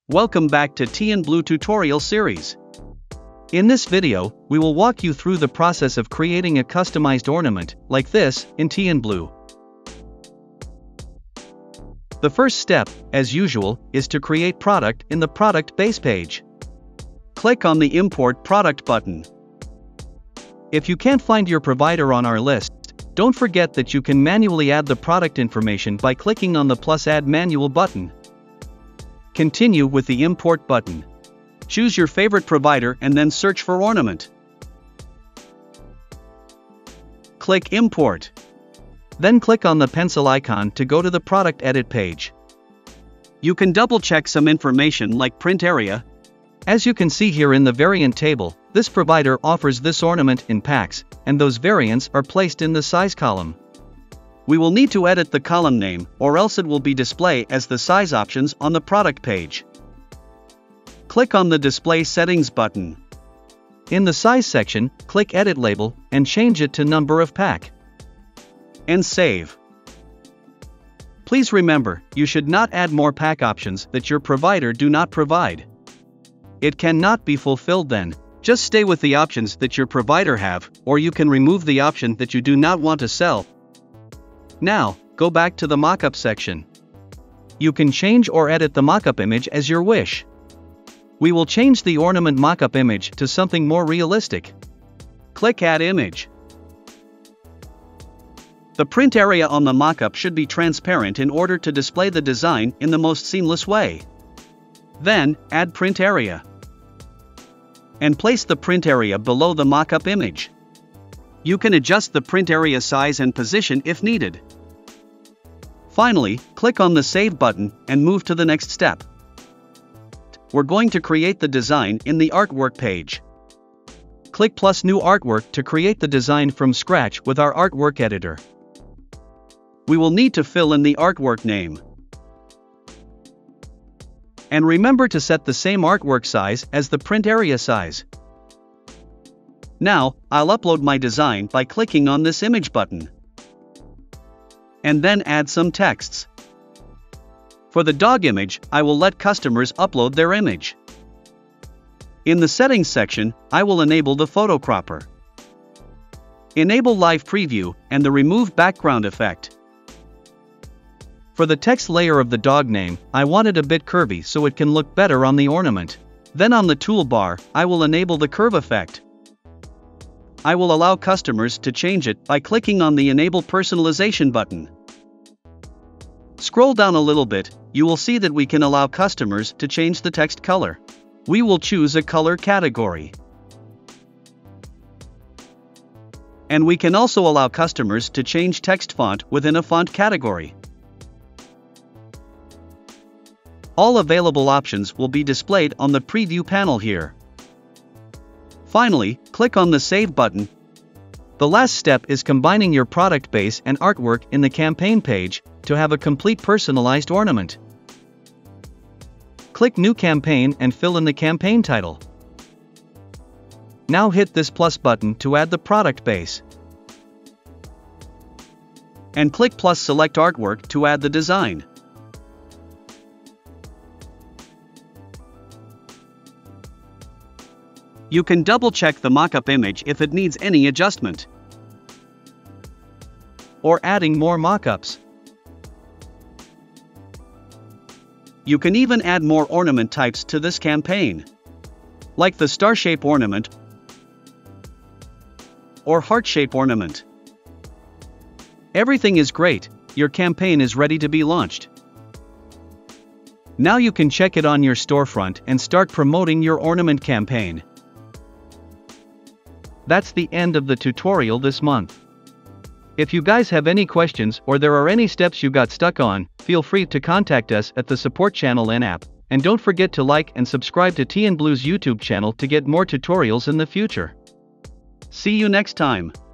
Welcome back to TNBlue tutorial series. In this video, we will walk you through the process of creating a customized ornament, like this, in TNBlue. The first step, as usual, is to create product in the product base page. Click on the Import Product button. If you can't find your provider on our list, don't forget that you can manually add the product information by clicking on the plus Add Manual button. Continue with the Import button. Choose your favorite provider and then search for ornament. Click Import. Then click on the pencil icon to go to the product edit page. You can double check some information like print area. As you can see here in the variant table, this provider offers this ornament in packs, and those variants are placed in the size column. We will need to edit the column name, or else it will be displayed as the size options on the product page. Click on the Display Settings button. In the size section, click Edit Label, and change it to Number of Pack. And save. Please remember, you should not add more pack options that your provider do not provide. It cannot be fulfilled then. Just stay with the options that your provider have, or you can remove the option that you do not want to sell. Now, go back to the mockup section. You can change or edit the mockup image as your wish. We will change the ornament mockup image to something more realistic. Click Add Image. The print area on the mockup should be transparent in order to display the design in the most seamless way. Then, add print area. And place the print area below the mockup image. You can adjust the print area size and position if needed. Finally, click on the Save button and move to the next step. We're going to create the design in the Artwork page. Click plus New Artwork to create the design from scratch with our Artwork editor. We will need to fill in the artwork name. And remember to set the same artwork size as the print area size. Now, I'll upload my design by clicking on this image button. And then add some texts. For the dog image, I will let customers upload their image. In the Settings section, I will enable the photo cropper. Enable Live Preview and the Remove Background effect. For the text layer of the dog name, I want it a bit curvy so it can look better on the ornament. Then on the toolbar, I will enable the curve effect. I will allow customers to change it by clicking on the Enable Personalization button. Scroll down a little bit, you will see that we can allow customers to change the text color. We will choose a color category. And we can also allow customers to change text font within a font category. All available options will be displayed on the preview panel here. Finally, click on the Save button. The last step is combining your product base and artwork in the campaign page to have a complete personalized ornament. Click New Campaign and fill in the campaign title. Now hit this plus button to add the product base. And click plus Select Artwork to add the design. You can double-check the mockup image if it needs any adjustment. Or adding more mockups. You can even add more ornament types to this campaign. Like the star shape ornament or heart shape ornament. Everything is great, your campaign is ready to be launched. Now you can check it on your storefront and start promoting your ornament campaign. That's the end of the tutorial this month. If you guys have any questions or there are any steps you got stuck on, feel free to contact us at the support channel and app, and don't forget to like and subscribe to TNBlue's YouTube channel to get more tutorials in the future. See you next time.